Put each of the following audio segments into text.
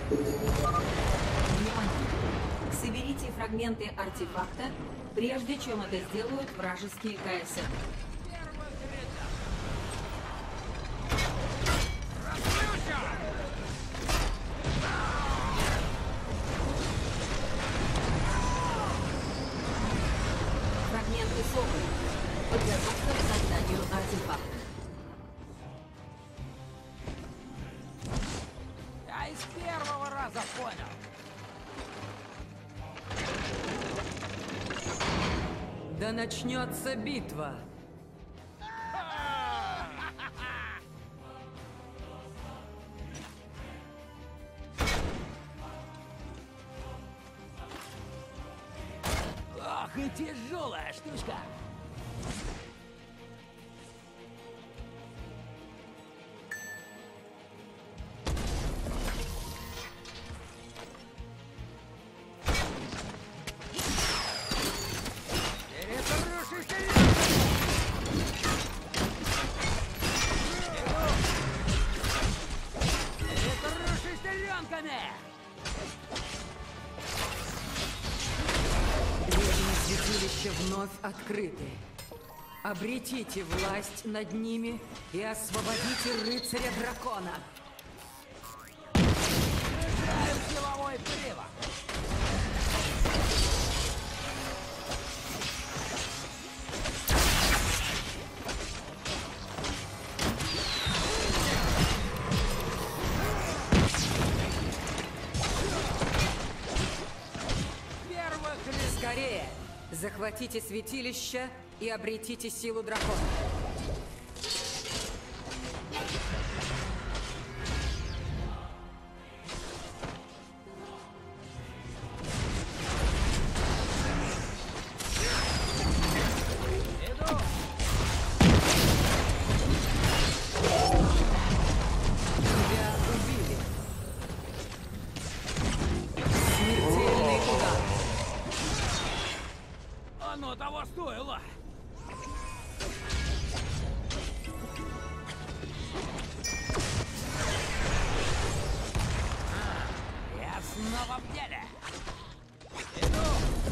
Внимание! Соберите фрагменты артефакта, прежде чем это сделают вражеские КСМ. Фрагменты собраны. Подготовка к созданию артефакта. Я из первого раза понял. Да начнется битва. Ох, и тяжелая штучка. Святилища вновь открыты. Обретите власть над ними и освободите рыцаря дракона. Играю в силовой привод. Скорее! Захватите святилище и обретите силу дракона. Тебя убили. Смертельный удар. Оно того стоило. Я снова в деле. Иду.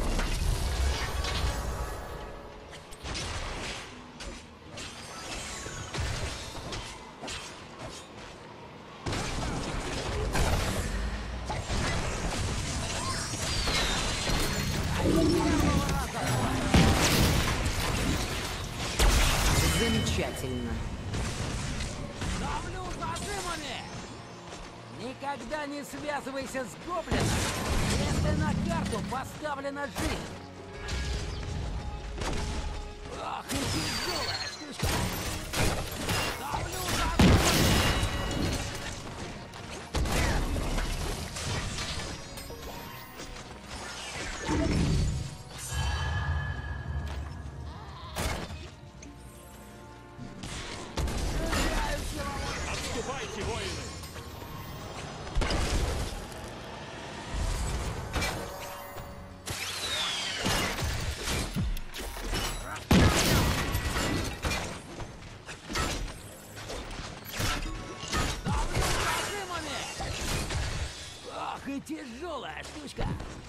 Замечательно. Давлю зажимами! Никогда не связывайся с гоблином, если на карту поставлена жизнь. Ах, и тяжелая штучка! Давлю зажимами! Отступайте, воины! Давлю зажимами! Ах, и тяжелая штучка!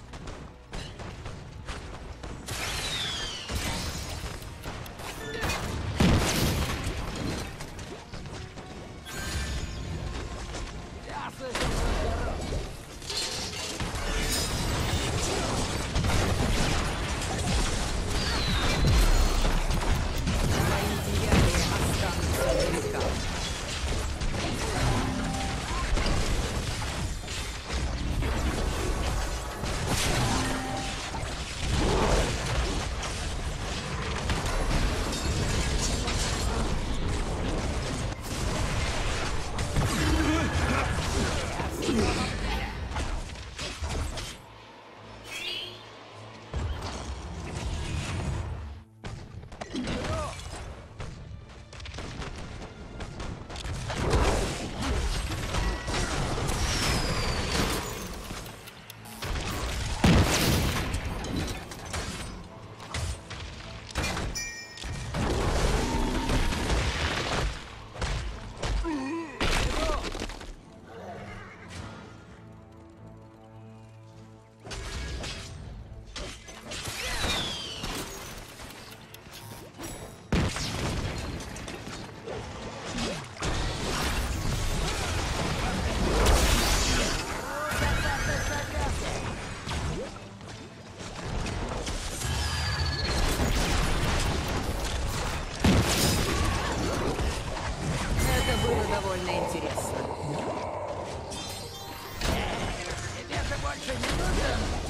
Я с этим разберусь. Твои деяния останутся на века.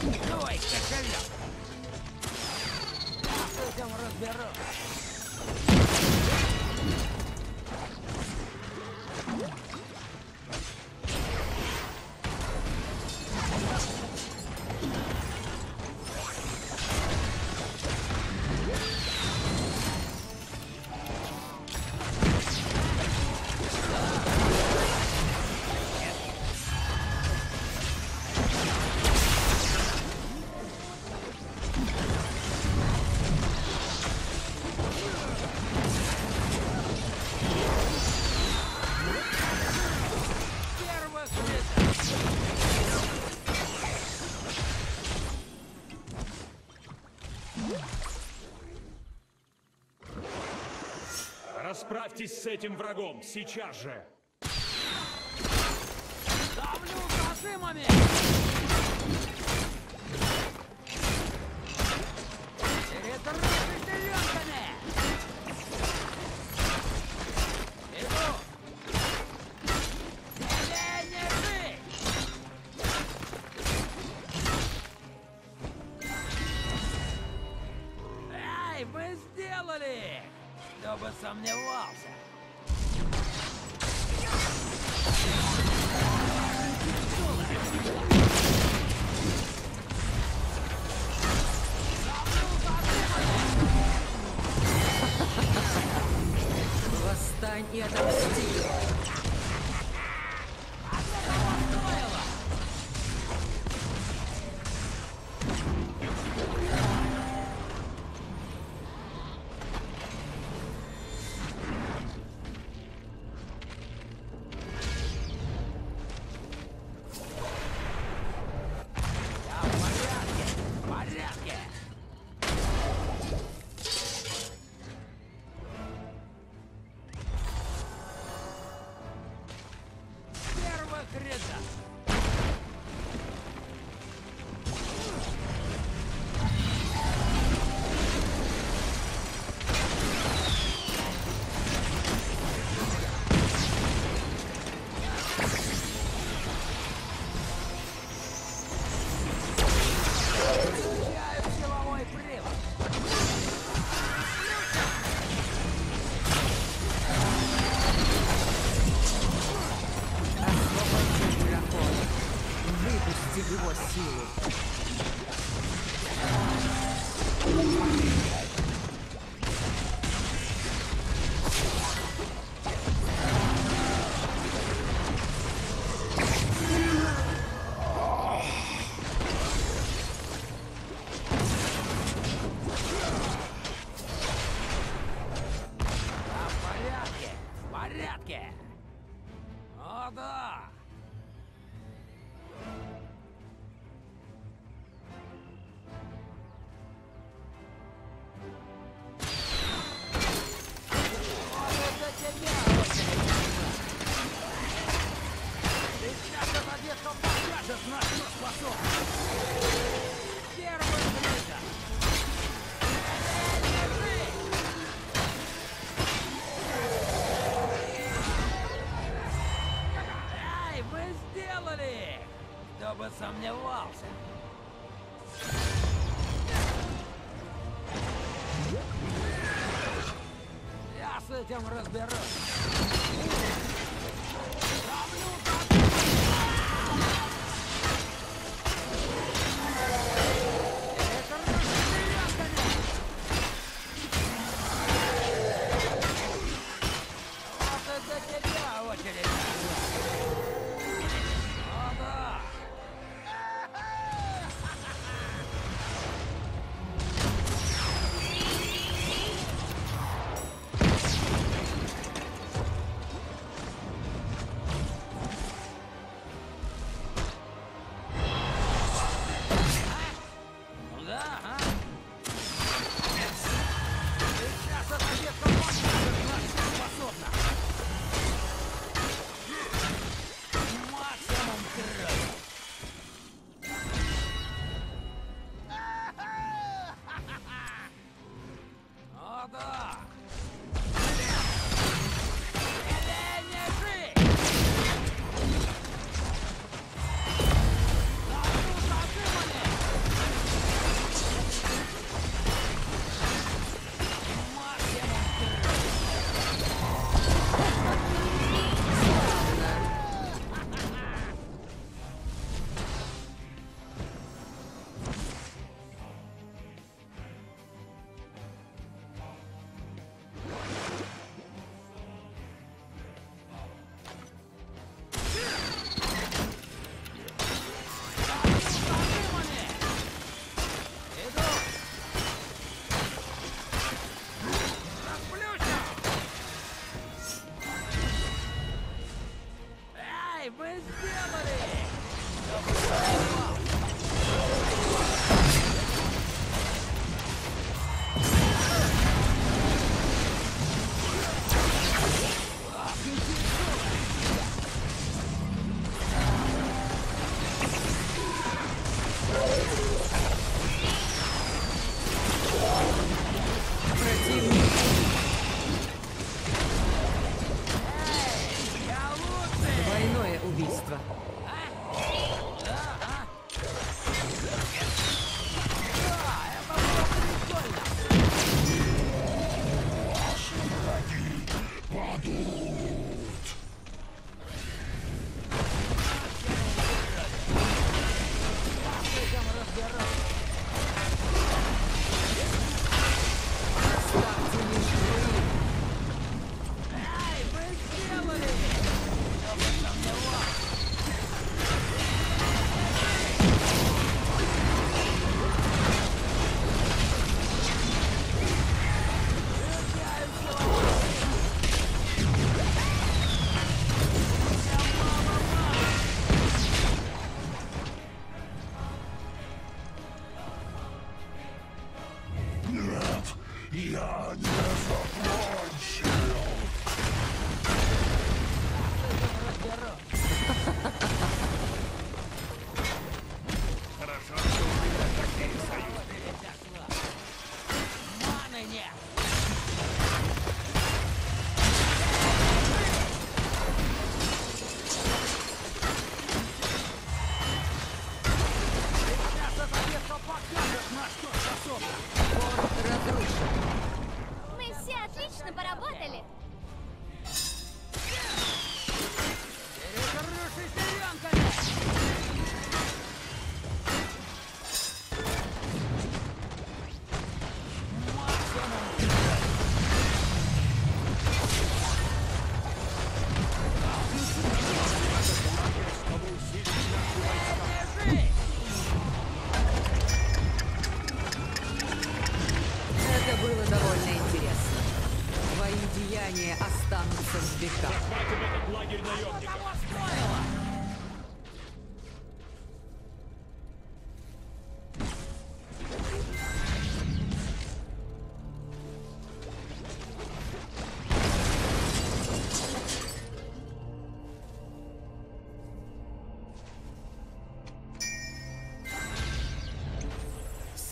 Твой кошелек! Я с этим разберусь! Первых лиц! Расправьтесь с этим врагом сейчас же! Давлю зажимами! Передрыгай зеленками! Иду! Или не жить! Эй, мы сделали! Кто бы сомневался! Восстань и отомсти. Я в порядке! В порядке! Первых рядах! Включаю силовой привод! Освободи дракона. Выпусти его силу. Я в порядке! В порядке! О, да! Вот это тебя очередь! Сейчас эта детка покажет, на что способна! Первый близко! Держи! Эй, мы сделали! Кто бы сомневался! Я с этим разберусь! Давлю вот это тебя очередь! О, да!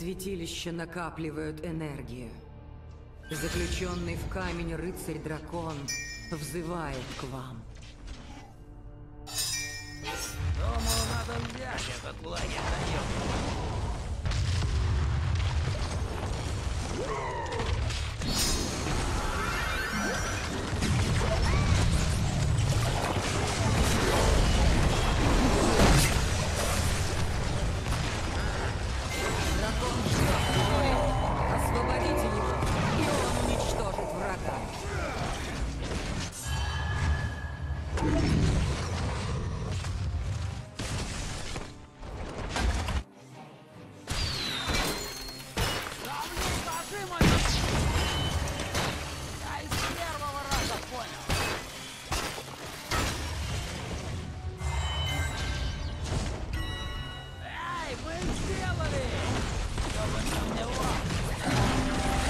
Святилища накапливают энергию. Заключенный в камень рыцарь-дракон взывает к вам. Думаю, надо взять этот лагерь наемников. Дракон ждет воли. Освободите его, и он уничтожит врага. Да блин, скажи мою! Я из первого раза понял. Эй, вы сделали! Что вы там не лапаете?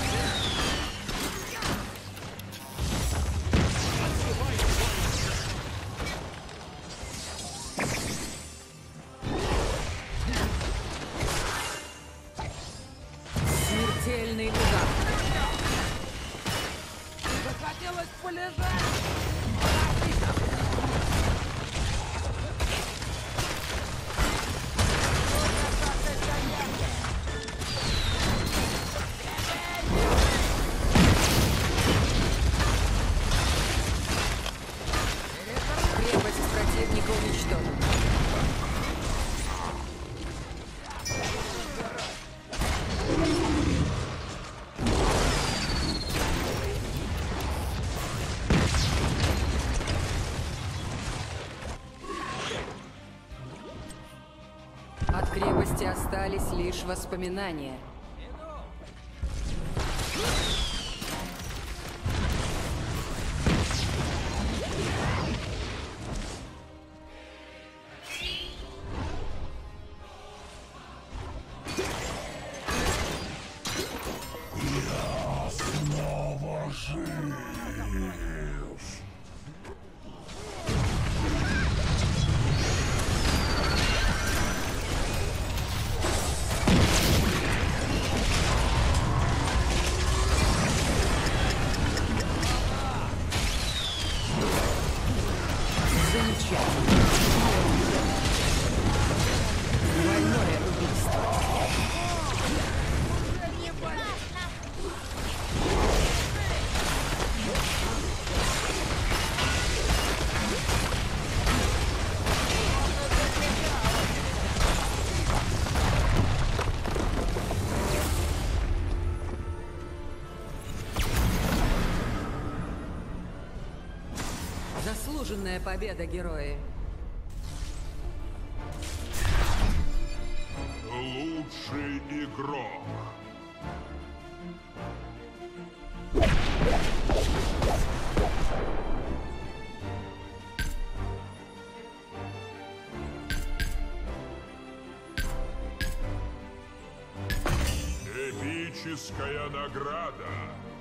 Смертельный удар. Захотелось полежать! Отлично! Крепость противника уничтожена. От крепости остались лишь воспоминания. Замечательно. Двойное убийство. Заслуженная победа, герои. Лучший игрок. Эпическая награда.